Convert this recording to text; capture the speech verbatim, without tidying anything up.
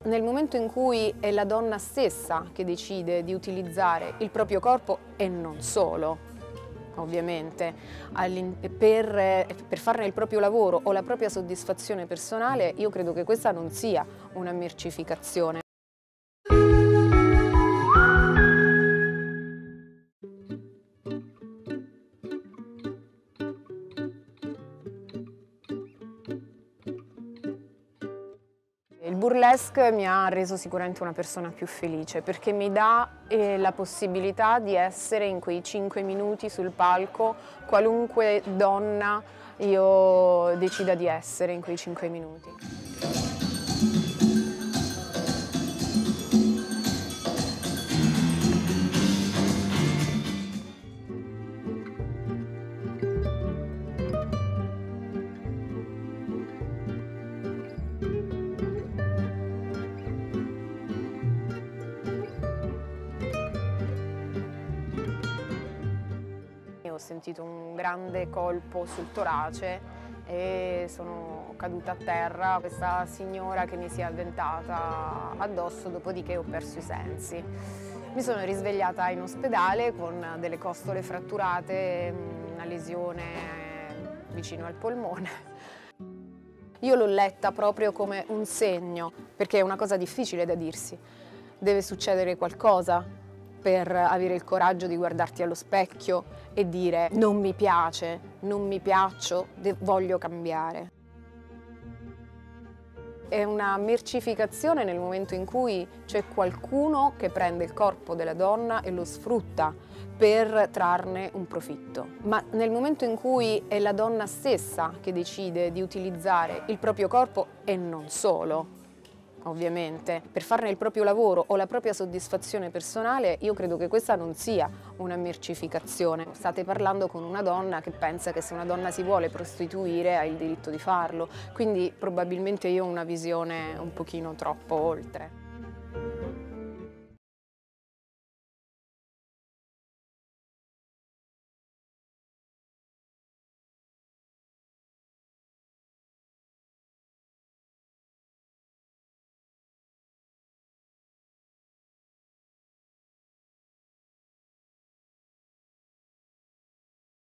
nel momento in cui è la donna stessa che decide di utilizzare il proprio corpo e non solo, ovviamente, per, per farne il proprio lavoro o la propria soddisfazione personale, io credo che questa non sia una mercificazione. Il burlesque mi ha reso sicuramente una persona più felice perché mi dà eh, la possibilità di essere in quei cinque minuti sul palco qualunque donna io decida di essere in quei cinque minuti. Ho sentito un grande colpo sul torace e sono caduta a terra, questa signora che mi si è avventata addosso, dopodiché ho perso i sensi. Mi sono risvegliata in ospedale con delle costole fratturate, una lesione vicino al polmone. Io l'ho letta proprio come un segno, perché è una cosa difficile da dirsi. Deve succedere qualcosa per avere il coraggio di guardarti allo specchio e dire non mi piace, non mi piaccio, voglio cambiare. È una mercificazione nel momento in cui c'è qualcuno che prende il corpo della donna e lo sfrutta per trarne un profitto. Ma nel momento in cui è la donna stessa che decide di utilizzare il proprio corpo e non solo, ovviamente, per farne il proprio lavoro o la propria soddisfazione personale, io credo che questa non sia una mercificazione. State parlando con una donna che pensa che se una donna si vuole prostituire ha il diritto di farlo, quindi probabilmente io ho una visione un pochino troppo oltre.